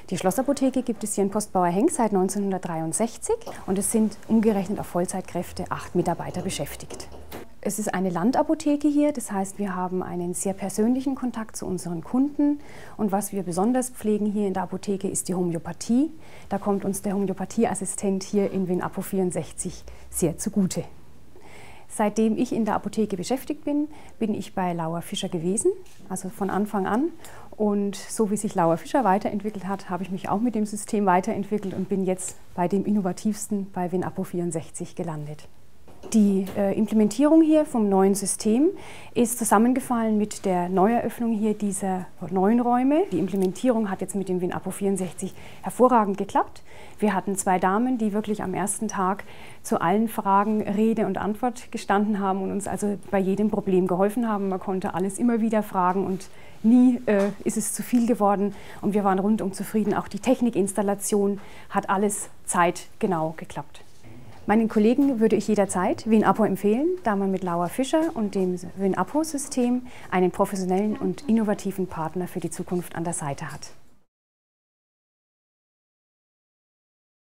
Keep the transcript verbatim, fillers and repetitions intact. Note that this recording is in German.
Die Schlossapotheke gibt es hier in Postbauer Henk seit neunzehnhundertdreiundsechzig und es sind umgerechnet auf Vollzeitkräfte acht Mitarbeiter beschäftigt. Es ist eine Landapotheke hier, das heißt, wir haben einen sehr persönlichen Kontakt zu unseren Kunden und was wir besonders pflegen hier in der Apotheke ist die Homöopathie. Da kommt uns der Homöopathieassistent hier in WinApo vierundsechzig sehr zugute. Seitdem ich in der Apotheke beschäftigt bin, bin ich bei Lauer Fischer gewesen, also von Anfang an. Und so wie sich Lauer Fischer weiterentwickelt hat, habe ich mich auch mit dem System weiterentwickelt und bin jetzt bei dem innovativsten bei WinApo vierundsechzig gelandet. Die äh, Implementierung hier vom neuen System ist zusammengefallen mit der Neueröffnung hier dieser neuen Räume. Die Implementierung hat jetzt mit dem WinApo vierundsechzig hervorragend geklappt. Wir hatten zwei Damen, die wirklich am ersten Tag zu allen Fragen Rede und Antwort gestanden haben und uns also bei jedem Problem geholfen haben. Man konnte alles immer wieder fragen und nie äh, ist es zu viel geworden und wir waren rundum zufrieden. Auch die Technikinstallation hat alles zeitgenau geklappt. Meinen Kollegen würde ich jederzeit WinApo empfehlen, da man mit Lauer Fischer und dem WinApo-System einen professionellen und innovativen Partner für die Zukunft an der Seite hat.